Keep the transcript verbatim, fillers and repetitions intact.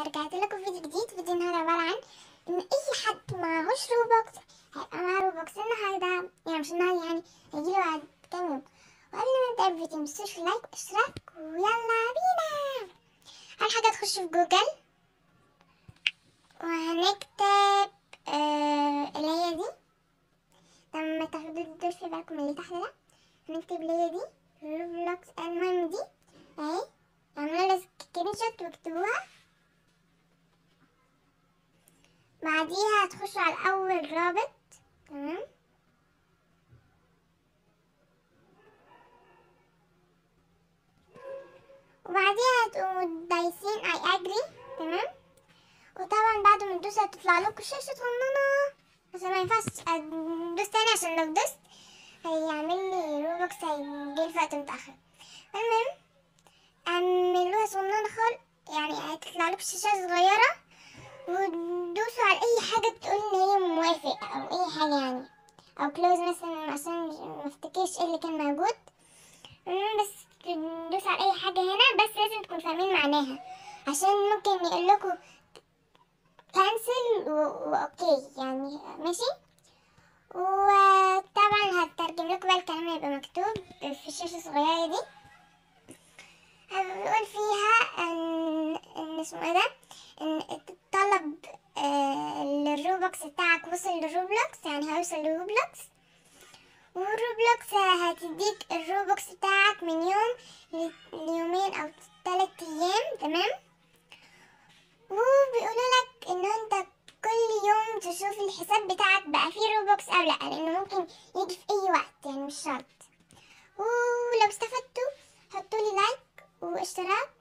رجعت لكم فيديو جديد. فيديو النهارده عبارة عن ان اي حد معهوش روبوكس هيبقى معاه روبوكس النهارده، يعني مش النهارده، يعني هيجيله بعد كام يوم. وقبل ما نبدأ الفيديو متنسوش في لايك واشتراك ويلا بينا. اول حاجة تخش في جوجل وهنكتب آه اللي هي دي، لما تاخدوا في بالكم اللي تحت ده هنكتب اللي هي دي روبلوكس. المهم دي اهي، اعملوا لها سكرين شوت واكتبوها. بعديها هتخشوا على اول رابط، تمام، وبعديها هتقوموا دايسين اي اجري، تمام. وطبعا بعد ما تدوسوا هتطلع لكم شاشة صغننة، بس ما ينفعش ادوس تاني عشان لو دوست هيعمل لي روبوكس هيجيلي في وقت متأخر. المهم اعملوها صغننة خالص، يعني هتطلع لكم شاشة صغيرة، ودوسوا على اي حاجة تقول ان هي موافق او اي حاجة يعني، او كلوز مثلا عشان ما افتكرش ايه اللي كان موجود. المهم بس تدوسوا على اي حاجة هنا، بس لازم تكونوا فاهمين معناها عشان ممكن يقول لكم كانسل واوكي يعني ماشي. وطبعا هترجم لكم بقى الكلام اللي هيبقى مكتوب في الشاشة الصغيرة دي. هنقول فيها ان ان اسمه ايه ده، ان الطلب آه الروبوكس بتاعك وصل للروبلوكس، يعني هيوصل للروبلوكس، والروبلوكس هتديك الروبوكس بتاعك من يوم ليومين او ثلاث ايام، تمام. وبيقولوا لك ان انت كل يوم تشوف الحساب بتاعك بقى فيه روبوكس او لا، لانه ممكن يجي في اي وقت يعني مش شرط. ولو استفدتوا حطولي لايك واشتراك